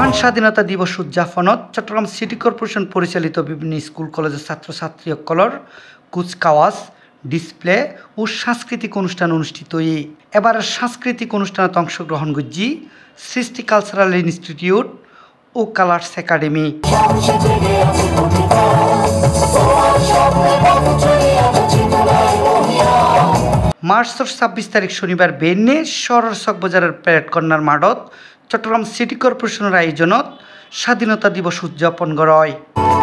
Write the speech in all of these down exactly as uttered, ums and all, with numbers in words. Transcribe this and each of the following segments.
মহান স্বাধীনতা দিবস উদযাপনত চট্টগ্রাম সিটি কর্পোরেশন পরিচালিত বিভিন্ন স্কুল কলেজের ছাত্রছাত্রী সকলের কুচকাওয়াজ ডিসপ্লে ও সাংস্কৃতিক অনুষ্ঠান অনুষ্ঠিত হয়ে এবার সাংস্কৃতিক অনুষ্ঠানত অংশগ্রহণ করছি সৃষ্টি কালচারাল ইনস্টিটিউট ও কালার্স একাডেমি। মার্চের ছাব্বিশ তারিখ শনিবার বেন্নে শহরের চকবাজারের প্যারেড কর্নার মাঠত চট্টগ্রাম সিটি কর্পোরেশনের আয়োজনত স্বাধীনতা দিবস উদযাপন করা হয়।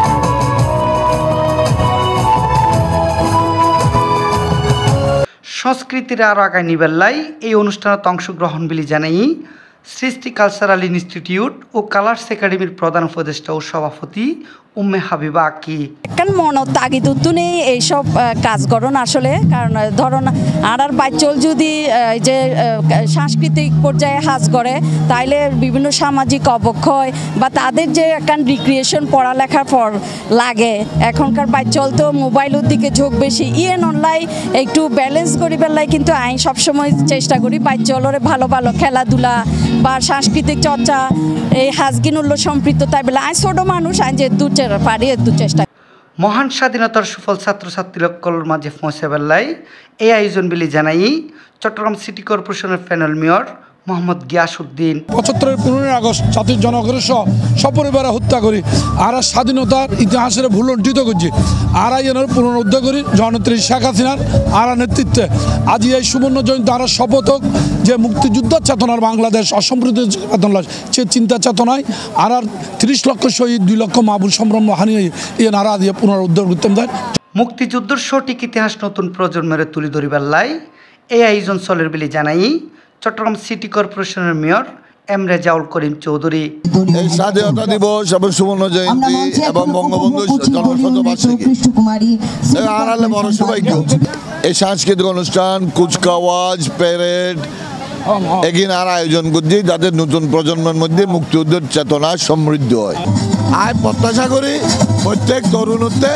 সংস্কৃতির আরও আগায় নিবেল্লাই এই অনুষ্ঠানত অংশগ্রহণ বলে জানাই সৃষ্টি কালচারাল ইনস্টিটিউট ও কালার্স একাডেমির প্রধান উপদেষ্টা ও সভাপতি উম্মে হাবিবা আকি। এখন মনত তাগিদ উদ্দুনে এইসব কাজ করুন আসলে, কারণ ধরুন আর আর বাচ্চল যদি যে সাংস্কৃতিক পর্যায়ে হাজ করে তাইলে বিভিন্ন সামাজিক অবক্ষয় বা তাদের যে এখন রিক্রিয়েশন পড়ালেখার পর লাগে, এখনকার বাচ্চল তো মোবাইলের দিকে ঝোঁক বেশি, ইয়েন অনলাইন একটু ব্যালেন্স করি বেলায় কিন্তু আমি সবসময় চেষ্টা করি বাচ্চলরে ভালো ভালো খেলাধুলা বা সাংস্কৃতিক চর্চা এই হাজগিনুল্য সম্পৃক্ত তাই বেলা আই ছোট মানুষ আই যে দু পারি দু চেষ্টা। মহান স্বাধীনতার সুফল ছাত্রছাত্রী সকলের মাঝে পৌঁছে বেলায় এই আয়োজন বলে জানাই চট্টগ্রাম সিটি কর্পোরেশনের প্যানেল মেয়র মোহাম্মদ গিয়াসউদ্দিন। পঁচাত্তরের পনেরোই আগস্ট জাতির জনগণের সহ সপরিবারে হত্যা করি আর স্বাধীনতার ইতিহাসের ভুলণ্ঠিত করছি আর এনের পুনরুদ্ধার করি জননেত্রী শেখ হাসিনার আর নেতৃত্বে আজ এই সুবর্ণ জয়ন্তী আর শপথ হোক যে মুক্তিযুদ্ধের চেতনার বাংলাদেশ অসম্প্রীত চেতনা সে চিন্তা চেতনায় আর আর ত্রিশ লক্ষ শহীদ দুই লক্ষ মাহবুল সম্ভ্রম হানিয়ে ইয়ে নারা দিয়ে পুনরুদ্ধার করতে দেয়। মুক্তিযুদ্ধের সঠিক ইতিহাস নতুন প্রজন্মের তুলে ধরিবার লাই এই আয়োজন চলের বলে জানাই চট্টগ্রাম সিটি কর্পোরেশনের মেয়র এম রেজাউল করিম চৌধুরী। এই স্বাধীনতা দিবস এবং সুবর্ণ জয়ন্তী এবং বঙ্গবন্ধু জন্মশতবার্ষিকী আড়ালে বড় সৌভাগ্য। এই সাংস্কৃতিক অনুষ্ঠান কুচকাওয়াজ প্যারেড এগিয়ে আর আয়োজন করছি যাতে নতুন প্রজন্মের মধ্যে মুক্তিযুদ্ধের চেতনা সমৃদ্ধ হয়। আর প্রত্যাশা করি প্রত্যেক তরুণত্বে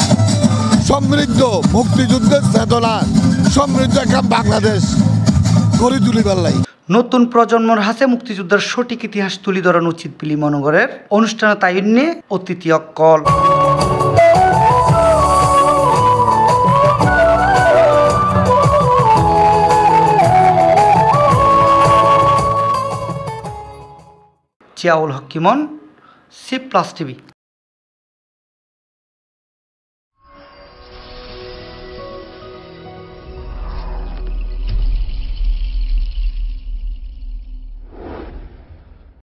সমৃদ্ধ মুক্তিযুদ্ধের চেতনা সমৃদ্ধ একটা বাংলাদেশ গড়ে তুলিবার লাই। নতুন প্রজন্মর হাতে মুক্তিযুদ্ধের সঠিক ইতিহাস তুলি ধরানো উচিত বলে মনোগরের অনুষ্ঠানে তাইন্যে অতিথি অকল। Ziaul Haque Emon, C plus TV.